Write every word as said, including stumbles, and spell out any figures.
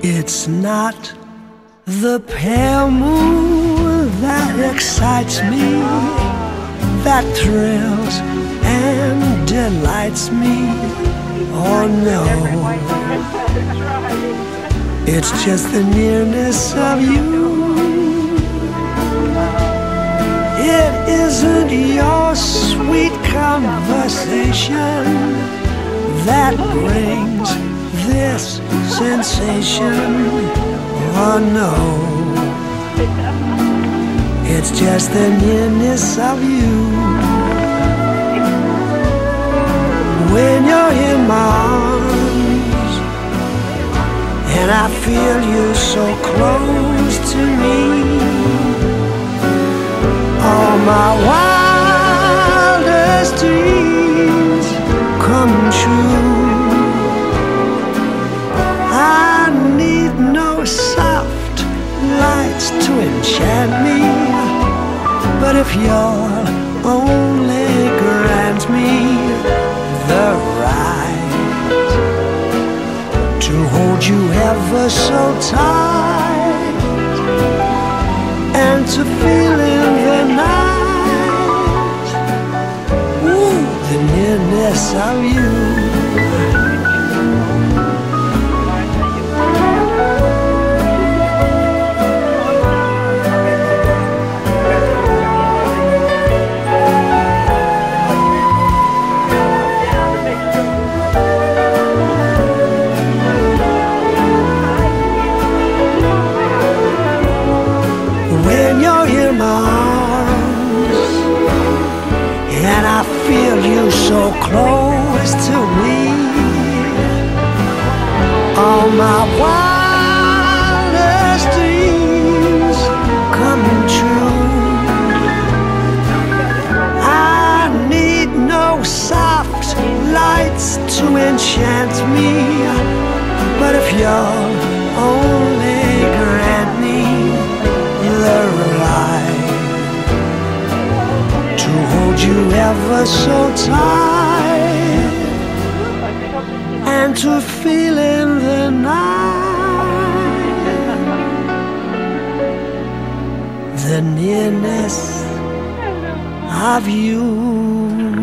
It's not the pale moon that excites me, that thrills and delights me. Oh no, it's just the nearness of you. It isn't your sweet conversation that brings this sensation. Oh no, it's just the nearness of you. When you're in my arms and I feel you so close to me, all my wildest dreams come true. I need no soft lights to enchant me, but if you'll only grant me the right to hold you ever so tight and to feel in the night, ooh, the nearness of you. And I feel you so close to me, all my wildest dreams come true. I need no soft lights to enchant me, but if you'll only grant me the right to hold you ever so tight and to feel in the night the nearness of you.